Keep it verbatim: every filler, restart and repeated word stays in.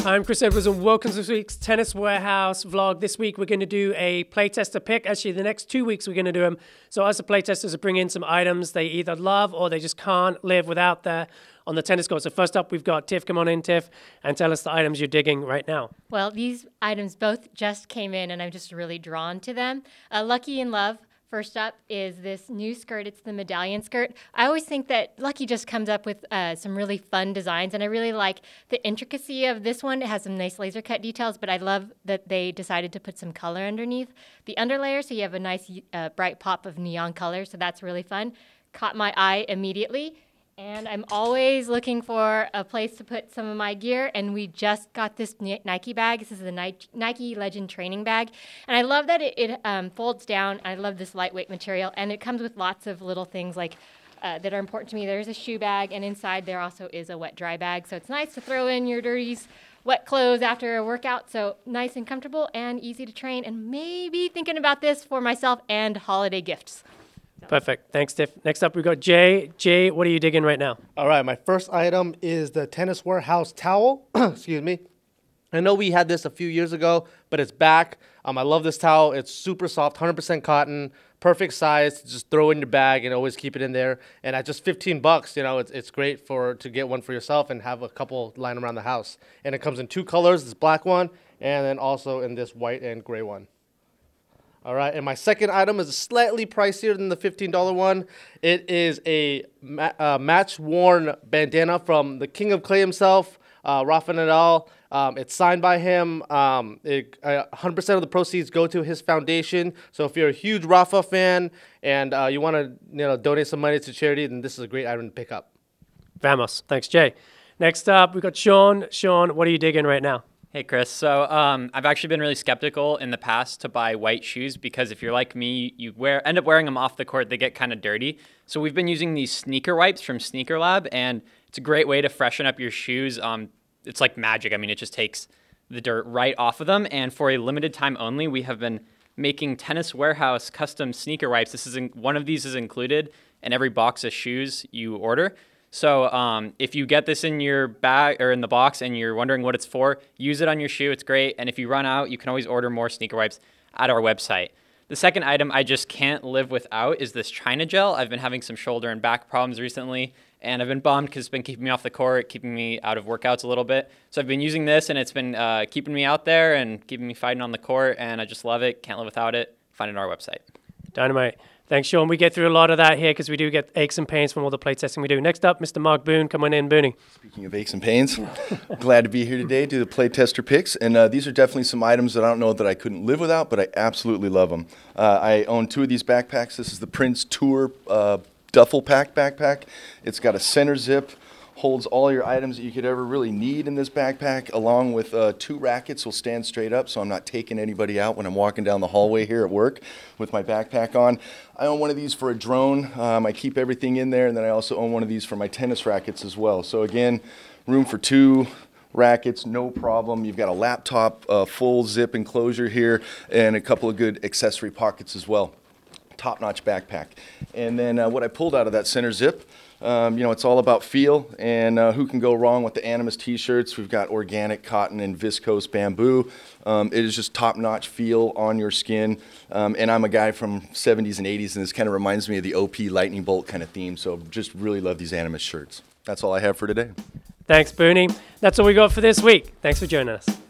I'm Chris Edwards and welcome to this week's Tennis Warehouse vlog. This week we're going to do a playtester pick. Actually, the next two weeks we're going to do them. So us, the playtesters, are bringing in some items they either love or they just can't live without there on the tennis court. So first up, we've got Tiff. Come on in, Tiff, and tell us the items you're digging right now. Well, these items both just came in, and I'm just really drawn to them. Uh, Lucky in Love. First up is this new skirt. It's the medallion skirt. I always think that Lucky just comes up with uh, some really fun designs, and I really like the intricacy of this one. It has some nice laser cut details, but I love that they decided to put some color underneath the underlayer, so you have a nice uh, bright pop of neon color, so that's really fun. Caught my eye immediately. And I'm always looking for a place to put some of my gear, and we just got this Nike bag. This is the Nike Legend training bag, and I love that it, it um, folds down. I love this lightweight material, and it comes with lots of little things like uh, that are important to me. There's a shoe bag, and inside there also is a wet dry bag, so it's nice to throw in your dirties, wet clothes after a workout. So nice and comfortable and easy to train, and maybe thinking about this for myself and holiday gifts. Perfect. Thanks, Tiff. Next up, we've got Jay. Jay, what are you digging right now? All right, my first item is the Tennis Warehouse towel. Excuse me. I know we had this a few years ago, but it's back. Um, I love this towel. It's super soft, one hundred percent cotton, perfect size to just throw in your bag and always keep it in there. And at just fifteen bucks, you know, it's, it's great for to get one for yourself and have a couple lying around the house. And it comes in two colors, this black one, and then also in this white and gray one. All right, and my second item is slightly pricier than the fifteen dollar one. It is a ma uh, match-worn bandana from the King of Clay himself, uh, Rafa Nadal. Um, it's signed by him. Um, it, uh, one hundred percent of the proceeds go to his foundation. So if you're a huge Rafa fan and uh, you want to you know, donate some money to charity, then this is a great item to pick up. Vamos. Thanks, Jay. Next up, we've got Sean. Sean, what are you digging right now? Hey, Chris. So um, I've actually been really skeptical in the past to buy white shoes because if you're like me, you wear end up wearing them off the court. They get kind of dirty. So we've been using these sneaker wipes from Sneaker Lab, and it's a great way to freshen up your shoes. Um, it's like magic. I mean, it just takes the dirt right off of them. And for a limited time only, we have been making Tennis Warehouse custom sneaker wipes. This is in, one of these is included in every box of shoes you order. So um, if you get this in your bag or in the box and you're wondering what it's for, use it on your shoe. It's great. And if you run out, you can always order more sneaker wipes at our website. The second item I just can't live without is this China gel. I've been having some shoulder and back problems recently, and I've been bummed because it's been keeping me off the court, keeping me out of workouts a little bit. So I've been using this, and it's been uh, keeping me out there and keeping me fighting on the court, and I just love it. Can't live without it. Find it on our website. Dynamite. Thanks, Sean. We get through a lot of that here because we do get aches and pains from all the play testing we do. Next up, Mister Mark Boone. Come on in, Booney. Speaking of aches and pains, glad to be here today, do the play tester picks. And uh, these are definitely some items that I don't know that I couldn't live without, but I absolutely love them. Uh, I own two of these backpacks. This is the Prince Tour uh, Duffel Pack backpack. It's got a center zip. Holds all your items that you could ever really need in this backpack, along with uh, two rackets will stand straight up, so I'm not taking anybody out when I'm walking down the hallway here at work with my backpack on. I own one of these for a drone. Um, I keep everything in there, and then I also own one of these for my tennis rackets as well. So again, room for two rackets, no problem. You've got a laptop, uh, full zip enclosure here, and a couple of good accessory pockets as well. Top-notch backpack. And then uh, what I pulled out of that center zip, Um, you know, it's all about feel, and uh, who can go wrong with the Animus t-shirts? We've got organic cotton and viscose bamboo. Um, it is just top-notch feel on your skin, um, and I'm a guy from seventies and eighties, and this kind of reminds me of the O P lightning bolt kind of theme, so just really love these Animus shirts. That's all I have for today. Thanks, Booney. That's all we got for this week. Thanks for joining us.